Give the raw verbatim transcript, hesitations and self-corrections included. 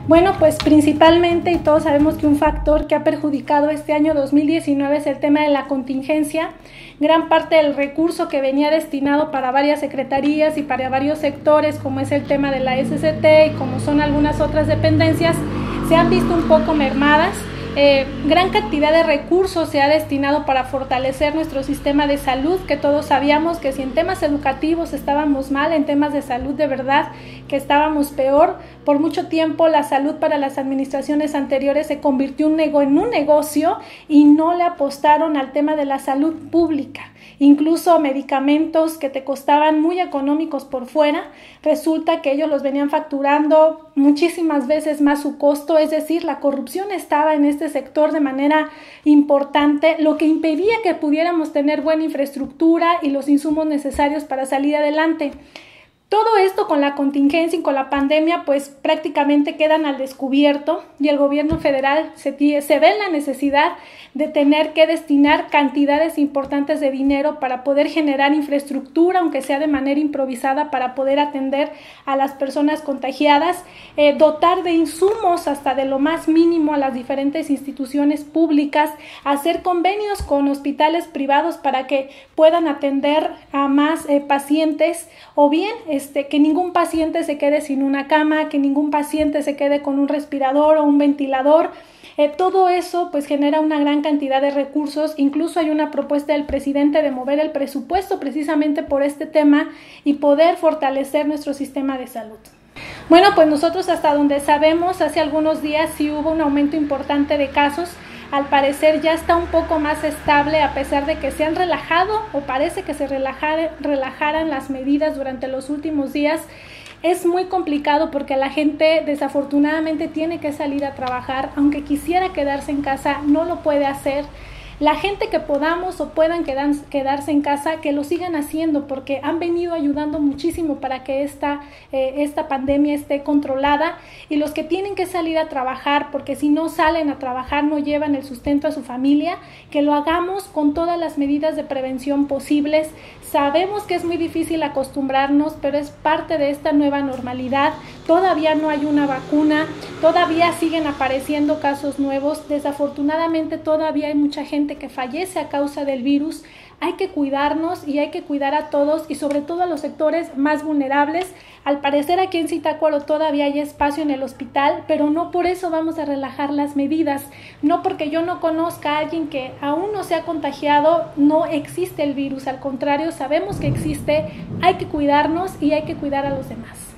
Bueno, pues principalmente, y todos sabemos que un factor que ha perjudicado este año dos mil diecinueve es el tema de la contingencia. Gran parte del recurso que venía destinado para varias secretarías y para varios sectores, como es el tema de la S S T y como son algunas otras dependencias, se han visto un poco mermadas. Eh, gran cantidad de recursos se ha destinado para fortalecer nuestro sistema de salud, que todos sabíamos que si en temas educativos estábamos mal, en temas de salud de verdad que estábamos peor. Por mucho tiempo la salud para las administraciones anteriores se convirtió en un negocio y no le apostaron al tema de la salud pública. Incluso medicamentos que te costaban muy económicos por fuera, resulta que ellos los venían facturando muchísimas veces más su costo, es decir, la corrupción estaba en este sector de manera importante, lo que impedía que pudiéramos tener buena infraestructura y los insumos necesarios para salir adelante. Todo esto con la contingencia y con la pandemia pues prácticamente quedan al descubierto y el gobierno federal se, se ve en la necesidad de tener que destinar cantidades importantes de dinero para poder generar infraestructura, aunque sea de manera improvisada, para poder atender a las personas contagiadas, eh, dotar de insumos hasta de lo más mínimo a las diferentes instituciones públicas, hacer convenios con hospitales privados para que puedan atender a más eh, pacientes o bien Este, que ningún paciente se quede sin una cama, que ningún paciente se quede con un respirador o un ventilador. Eh, todo eso pues genera una gran cantidad de recursos. Incluso hay una propuesta del presidente de mover el presupuesto precisamente por este tema y poder fortalecer nuestro sistema de salud. Bueno, pues nosotros hasta donde sabemos, hace algunos días sí hubo un aumento importante de casos. Al parecer ya está un poco más estable a pesar de que se han relajado o parece que se relajar, relajaran las medidas durante los últimos días. Es muy complicado porque la gente desafortunadamente tiene que salir a trabajar, aunque quisiera quedarse en casa no lo puede hacer. La gente que podamos o puedan quedar, quedarse en casa, que lo sigan haciendo porque han venido ayudando muchísimo para que esta, eh, esta pandemia esté controlada, y los que tienen que salir a trabajar, porque si no salen a trabajar no llevan el sustento a su familia, que lo hagamos con todas las medidas de prevención posibles. Sabemos que es muy difícil acostumbrarnos, pero es parte de esta nueva normalidad. Todavía no hay una vacuna, todavía siguen apareciendo casos nuevos, desafortunadamente todavía hay mucha gente que fallece a causa del virus. Hay que cuidarnos y hay que cuidar a todos y sobre todo a los sectores más vulnerables. Al parecer aquí en Zitácuaro todavía hay espacio en el hospital, pero no por eso vamos a relajar las medidas. No porque yo no conozca a alguien que aún no se ha contagiado, no existe el virus. Al contrario, sabemos que existe, hay que cuidarnos y hay que cuidar a los demás.